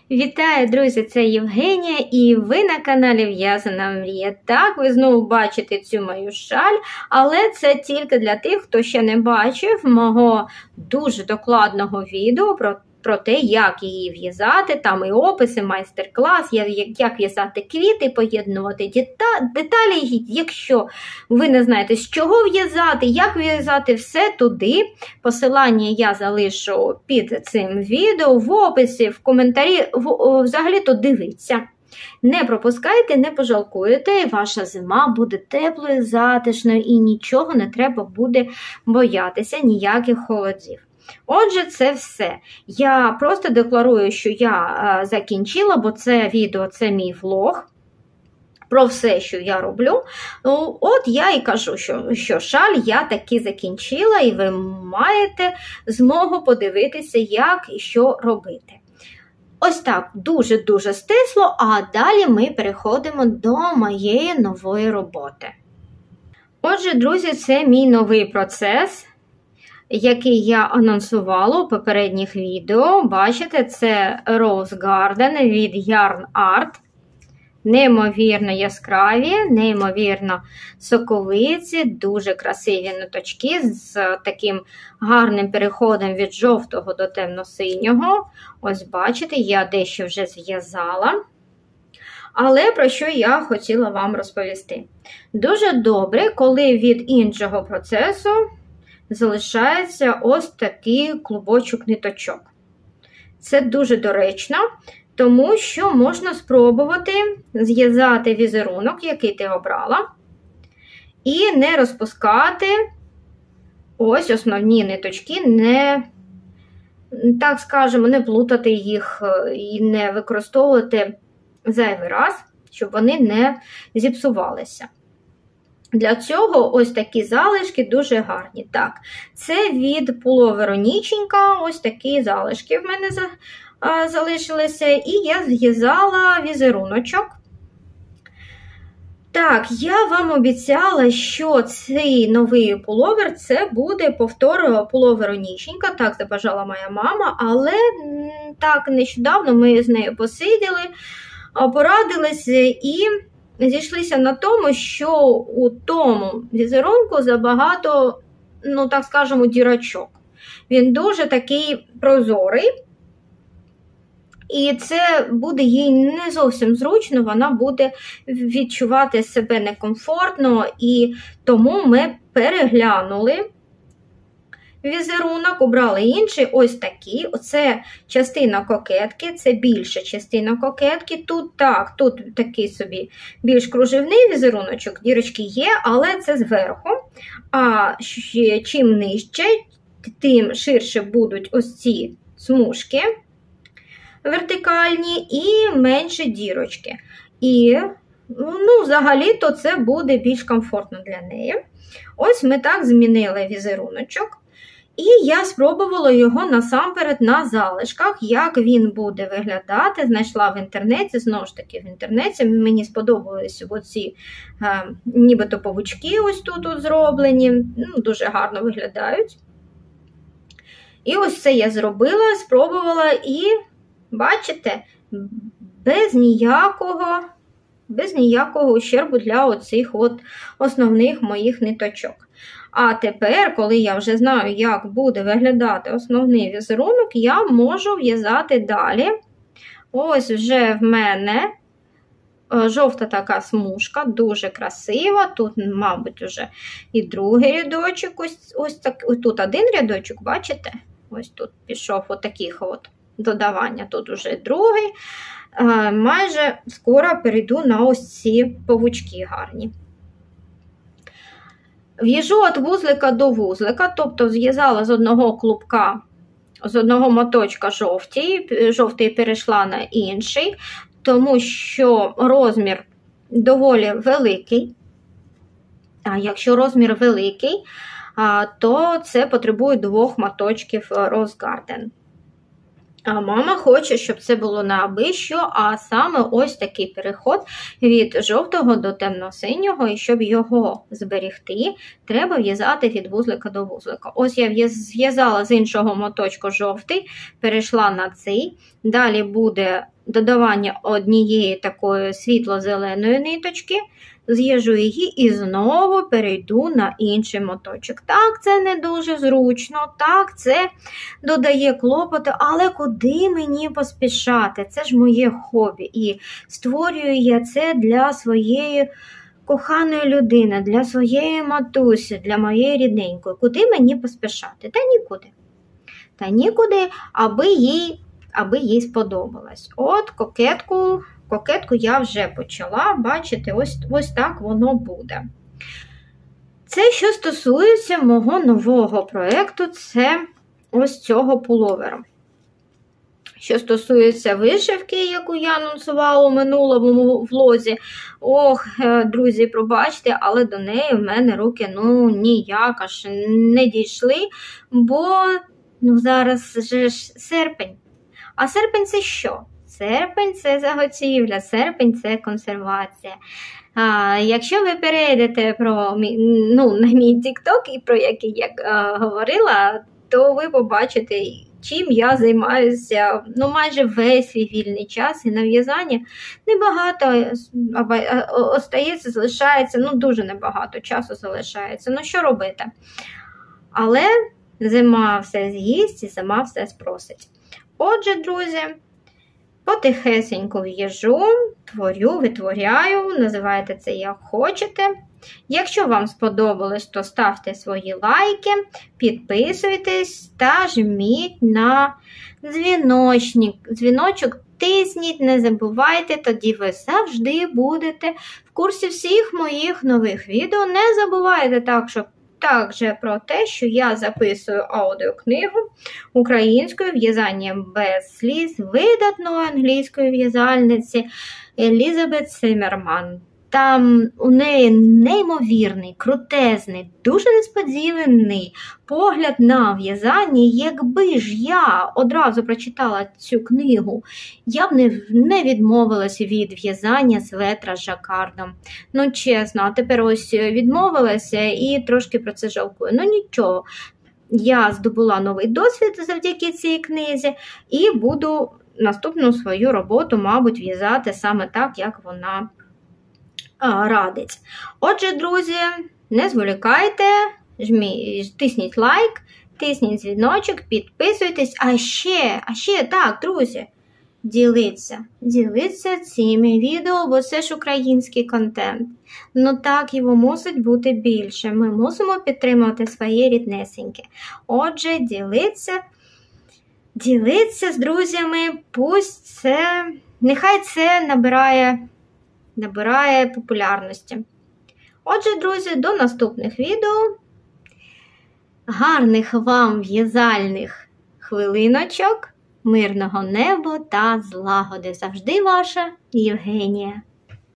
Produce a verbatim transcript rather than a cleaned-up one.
Вітаю, друзі! Це Євгенія і ви на каналі В'язана Мрія. Так, ви знову бачите цю мою шаль, але це тільки для тих, хто ще не бачив мого дуже докладного відео про про те, як її в'язати, там і описи, майстер-клас, як в'язати квіти, поєднувати деталі. Якщо ви не знаєте, з чого в'язати, як в'язати, все туди. Посилання я залишу під цим відео, в описі, в коментарі, взагалі-то дивіться. Не пропускайте, не пожалкуєте, ваша зима буде теплою, затишною і нічого не треба буде боятися, ніяких холодів. Отже, це все. Я просто декларую, що я закінчила, бо це відео, це мій влог про все, що я роблю. От я і кажу, що, що шаль я таки закінчила, і ви маєте змогу подивитися, як і що робити. Ось так, дуже-дуже стисло, а далі ми переходимо до моєї нової роботи. Отже, друзі, це мій новий процес, який я анонсувала у попередніх відео. Бачите, це Rose Garden від Yarn Art. Неймовірно яскраві, неймовірно соковиті, дуже красиві ниточки з таким гарним переходом від жовтого до темно-синього. Ось бачите, я дещо вже зв'язала. Але про що я хотіла вам розповісти. Дуже добре, коли від іншого процесу залишається ось такий клубочок ниточок. Це дуже доречно, тому що можна спробувати зв'язати візерунок, який ти обрала, і не розпускати ось основні ниточки, не, так скажемо, не плутати їх і не використовувати зайвий раз, щоб вони не зіпсувалися. Для цього ось такі залишки дуже гарні. Так, це від пуловеру Ніченька, ось такі залишки в мене залишилися, і я зв'язала візеруночок. Так, я вам обіцяла, що цей новий пуловер, це буде повтор пуловеру Ніченька, так забажала моя мама, але так нещодавно ми з нею посиділи, порадилися і зійшлися на тому, що у тому візерунку забагато, ну так скажемо, дірочок. Він дуже такий прозорий, і це буде їй не зовсім зручно, вона буде відчувати себе некомфортно, і тому ми переглянули візерунок, обрали інший, ось такий. Оце частина кокетки, це більша частина кокетки. Тут так, тут такий собі більш кружевний візеруночок, дірочки є, але це зверху. А чим нижче, тим ширше будуть ось ці смужки вертикальні і менше дірочки. І, ну, взагалі-то це буде більш комфортно для неї. Ось ми так змінили візеруночок. І я спробувала його насамперед на залишках, як він буде виглядати. Знайшла в інтернеті, знову ж таки в інтернеті. Мені сподобалися оці е, нібито павучки ось тут от зроблені. Ну, дуже гарно виглядають. І ось це я зробила, спробувала і, бачите, без ніякого, без ніякого ущербу для оцих от основних моїх ниточок. А тепер, коли я вже знаю, як буде виглядати основний візерунок, я можу в'язати далі. Ось вже в мене жовта така смужка, дуже красива. Тут, мабуть, вже і другий рядочок. Ось, ось, так, ось тут один рядочок, бачите? Ось тут пішов отаких от додавання, тут уже другий. Майже скоро перейду на ось ці павучки гарні. В'яжу від вузлика до вузлика, тобто зв'язала з одного клубка, з одного моточка жовтий, жовтий перейшла на інший, тому що розмір доволі великий. А якщо розмір великий, то це потребує двох моточків Rose Garden. А мама хоче, щоб це було не аби що, а саме ось такий переход від жовтого до темно-синього, і щоб його зберегти, треба в'язати від вузлика до вузлика. Ось я зв'язала з іншого моточку жовтий, перейшла на цей, далі буде додавання однієї такої світло-зеленої ниточки, зв'яжу її і знову перейду на інший моточок. Так, це не дуже зручно, так, це додає клопоту, але куди мені поспішати? Це ж моє хобі, і створюю я це для своєї коханої людини, для своєї матусі, для моєї рідненької. Куди мені поспішати? Та нікуди. Та нікуди, аби їй, аби їй сподобалось. От кокетку, кокетку я вже почала, бачите, ось, ось так воно буде. Це, що стосується мого нового проєкту, це ось цього пуловера. Що стосується вишивки, яку я анонсувала у минулому влозі, ох, друзі, пробачте, але до неї в мене руки, ну, ніяк аж не дійшли, бо, ну, зараз же ж серпень. А серпень це що? Серпень – це заготівля, серпень – це консервація. А, якщо ви перейдете про, ну, на мій тік-ток, і про який я а, говорила, то ви побачите, чим я займаюся, ну, майже весь свій вільний час, і на в'язанні небагато остається, залишається, ну, дуже небагато часу залишається. Ну, що робити? Але зима все з'їсть і зима все спросить. Отже, друзі, потихесенько в'яжу, творю, витворяю, називайте це як хочете. Якщо вам сподобалось, то ставте свої лайки, підписуйтесь та жміть на дзвіночник. Дзвіночок тисніть, не забувайте, тоді ви завжди будете в курсі всіх моїх нових відео. Не забувайте також, також про те, що я записую аудіокнигу українською в'язанням без сліз видатної англійської в'язальниці Елізабет Циммерман. Там у неї неймовірний, крутезний, дуже несподіваний погляд на в'язання. Якби ж я одразу прочитала цю книгу, я б не, не відмовилася від в'язання светра з жакардом. Ну, чесно, а тепер ось відмовилася і трошки про це жалкую. Ну, нічого, я здобула новий досвід завдяки цій книзі і буду наступну свою роботу, мабуть, в'язати саме так, як вона радить. Отже, друзі, не зволікайте, жмі, тисніть лайк, тисніть дзвіночок, підписуйтесь, а ще, а ще, так, друзі, діліться, діліться цими відео, бо це ж український контент. Ну так, його мусить бути більше, ми мусимо підтримувати своє ріднесеньке. Отже, діліться, діліться з друзями, пусть це, нехай це набирає набирає популярності. Отже, друзі, до наступних відео. Гарних вам в'язальних хвилиночок, мирного неба та злагоди. Завжди ваша Євгенія.